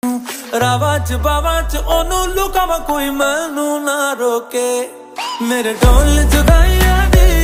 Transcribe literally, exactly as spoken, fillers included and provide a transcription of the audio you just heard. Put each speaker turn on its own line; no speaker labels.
रावां च बावां च ओनू लुकावां कोई मैनू ना रोके मेरे ढोल जुदाइयां दी